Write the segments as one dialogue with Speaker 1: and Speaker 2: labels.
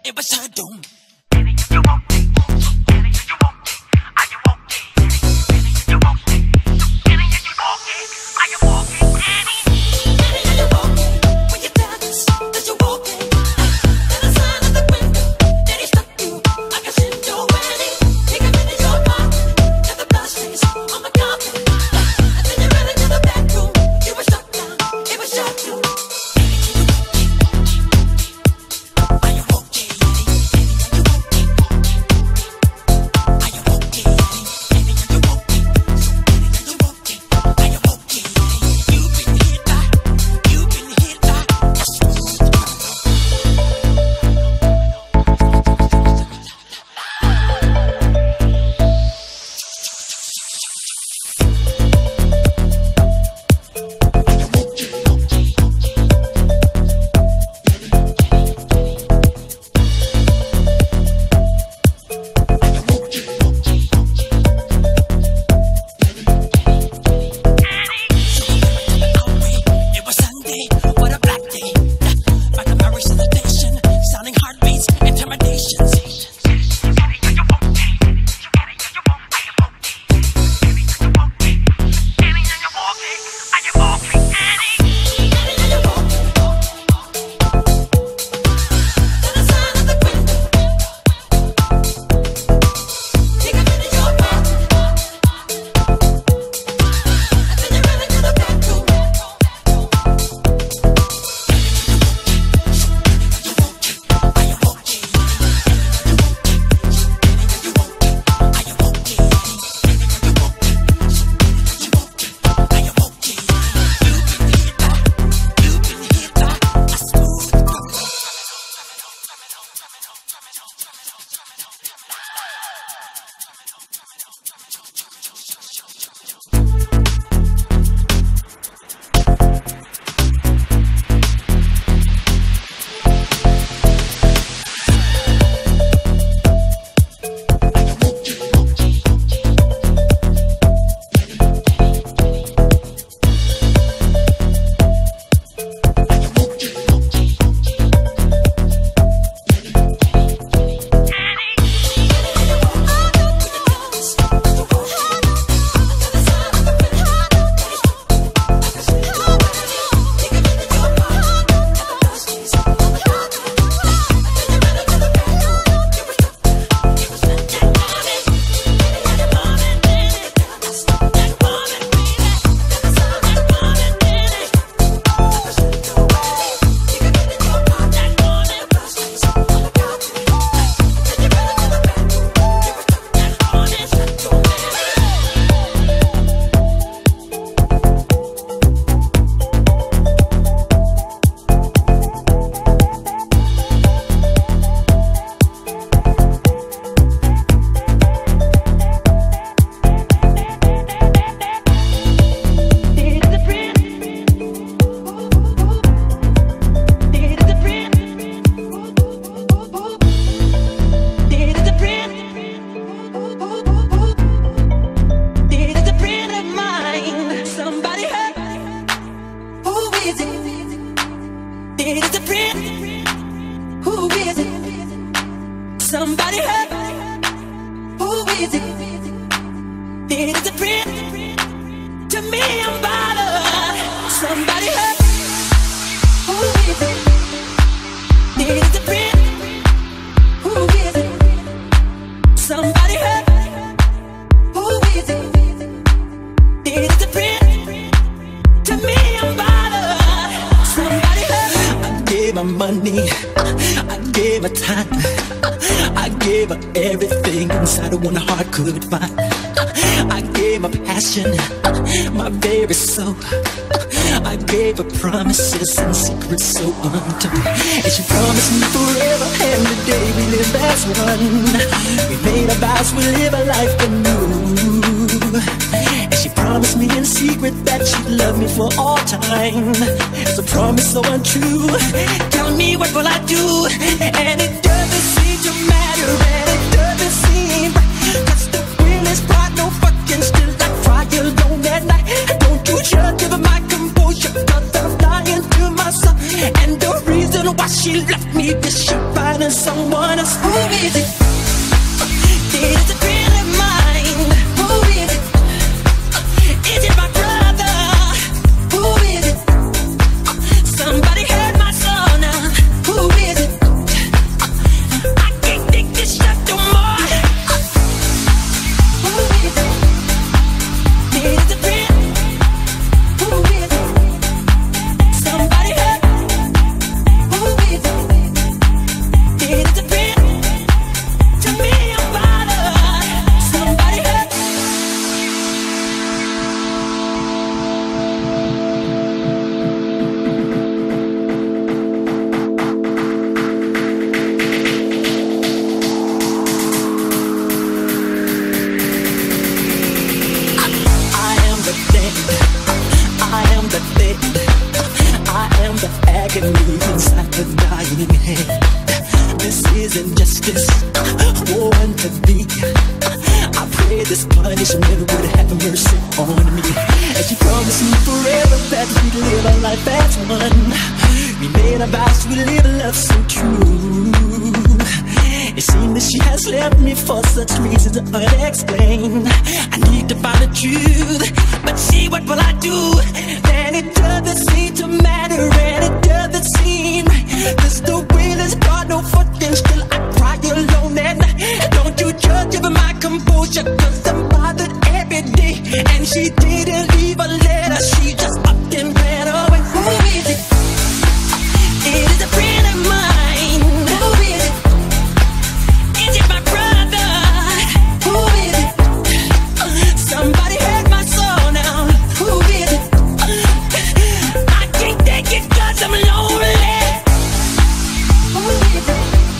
Speaker 1: it was her doom.
Speaker 2: Somebody hurt. Who is it? It is a friend. To me, I'm bothered. Somebody hurt. Who is it? It is a friend. Who is it? Somebody hurt. Who is it? It is a friend. To me, I'm bothered. Somebody hurt.
Speaker 1: I gave her money. I gave her time. I gave her everything inside of one heart could find. I gave her passion, my very soul. I gave her promises and secrets so untold. And she promised me forever, and today we live as one. We made our vows, we live a life anew. And she promised me in secret that she'd love me for all time. It's a promise so untrue. Tell me, what will I do? And it doesn't seem to matter, and it doesn't seem right. 'Cause the will is bright, no fucking still. I cry alone at night. Don't you judge over my composure, 'cause I'm lying to myself. And the reason why she left me, this she finding someone
Speaker 2: someone else. Who is it? It is a friend of mine. Who is it? Is it my brother? Who is it? Somebody heard my soul now. Who is it? I can't take this shit no more. Who is it? It is a friend. Who is it? Somebody heard. Who is it? It is a friend. To me, I'm bothered. Somebody heard. I am the dead. I am the dead. I am the agony inside the dying head. This is injustice, war unto thee. I pray this punishment would have mercy on me. As you promised me forever that we'd live a life as one. We made a vow to live a love so true. It seems that she has left me for such reasons unexplained. I need to find the truth, but see, what will I do? Then it doesn't seem to matter, and it doesn't seem there's no will, there's God, no footing. Still I cry alone at night. Don't you judge over my composure, 'cause I'm bothered every day. And she didn't leave a letter, she just up and ran away. Who is it? It is a friend of mine. Who is it? Is it my brother? Who is it? Somebody heard my soul now. Who is it? I can't take it 'cause I'm lonely. Who is it?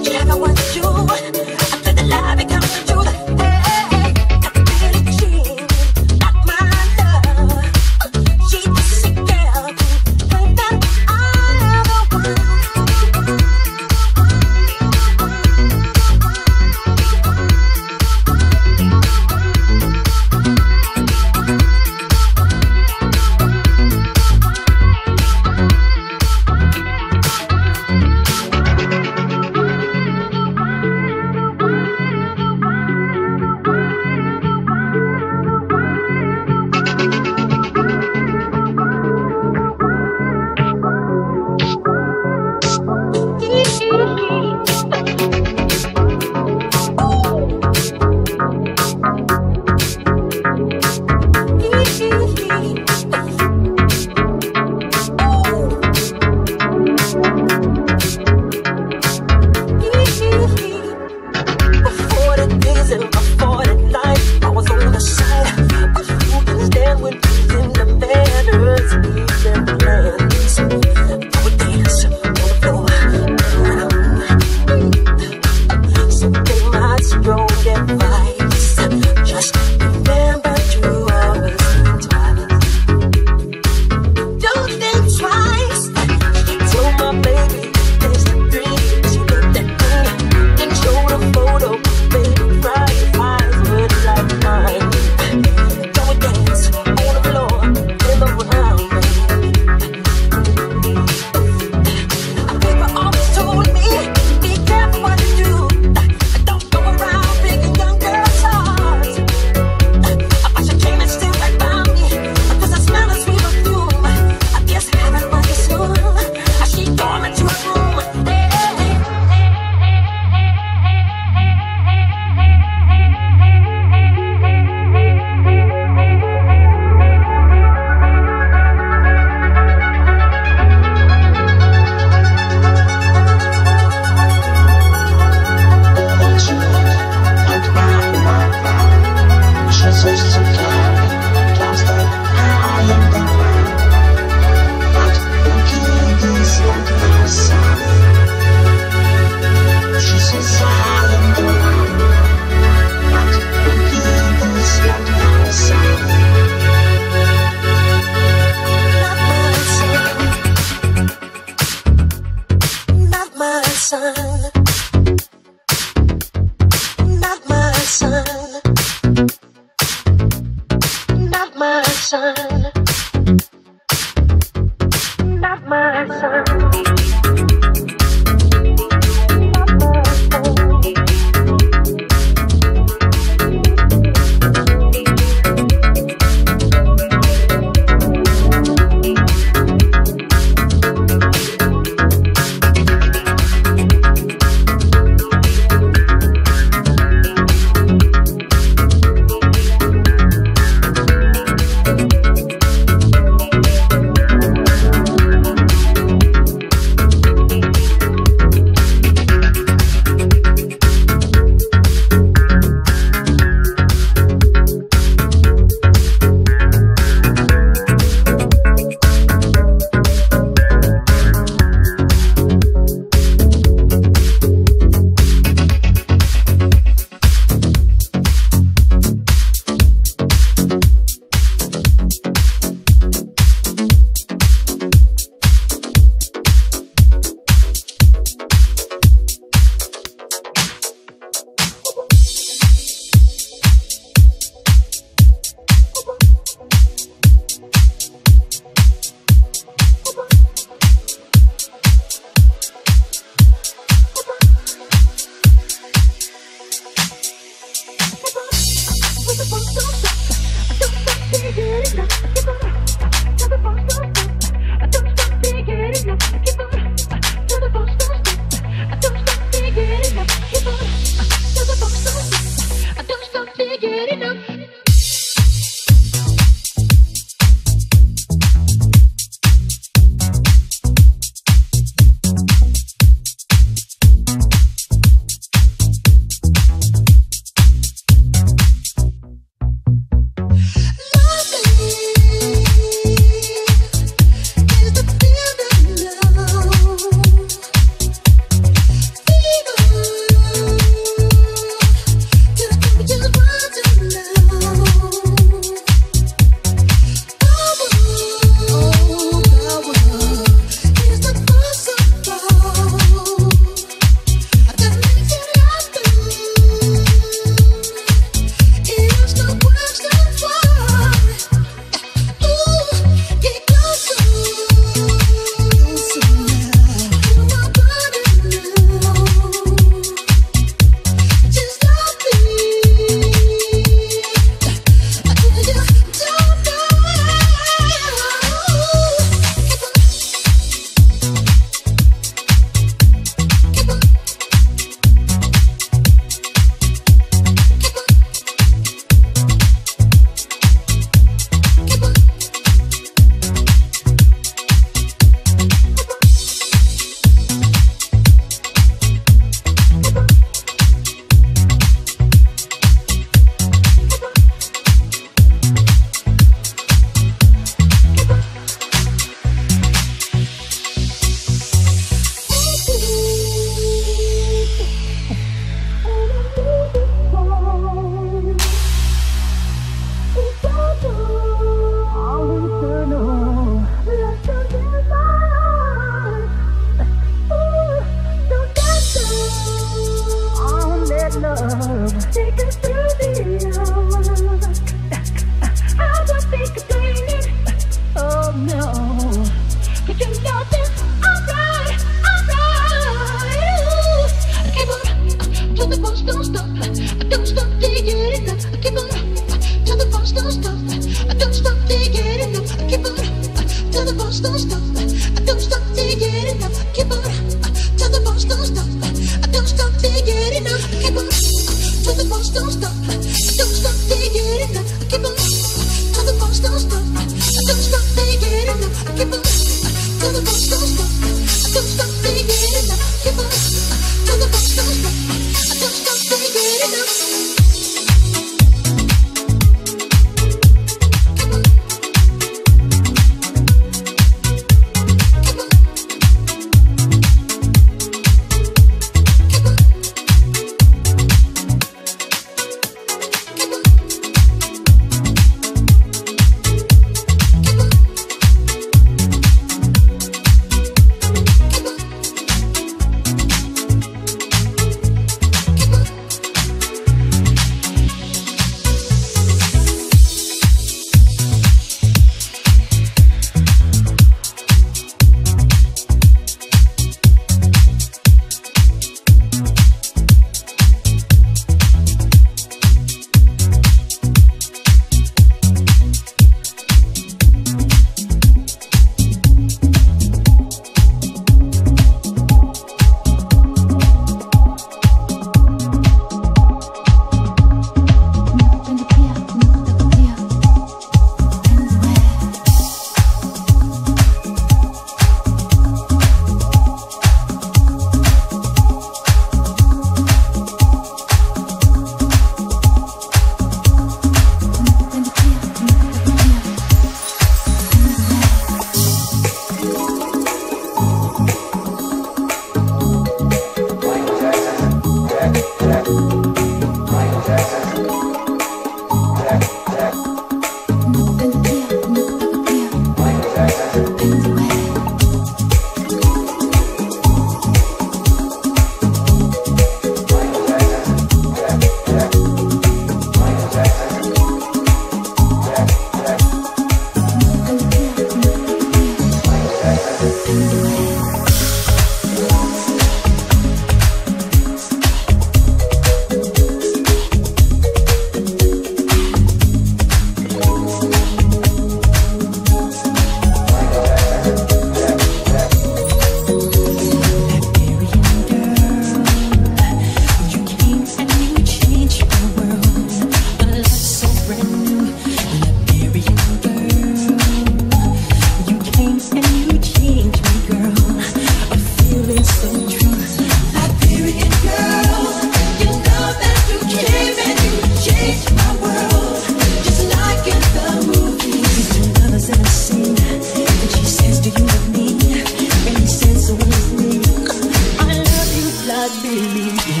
Speaker 2: not believe.